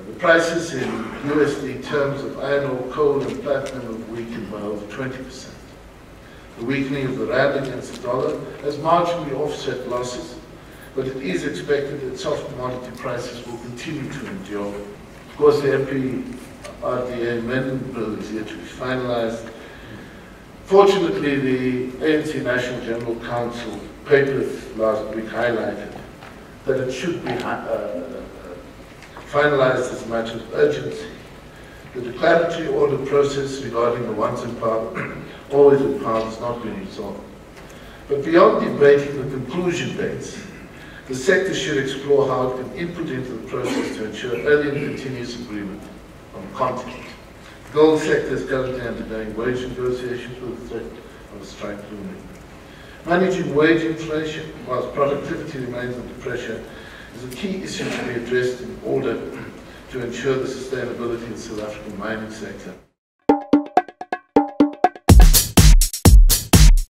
The prices in USD terms of iron ore, coal and platinum have weakened by over 20%. The weakening of the rand against the dollar has marginally offset losses, but it is expected that soft commodity prices will continue to endure. Of course, the MPRDA amendment bill is yet to be finalized. Fortunately, the ANC National General Council papers last week highlighted that it should be finalized as a matter of urgency. The declaratory order process regarding the once in power, always in power has not been resolved. But beyond debating the conclusion dates, the sector should explore how it can input into the process to ensure early and continuous agreement on content. The gold sector is currently undergoing wage negotiations with the threat of a strike looming. Managing wage inflation whilst productivity remains under pressure is a key issue to be addressed in order to ensure the sustainability of the South African mining sector.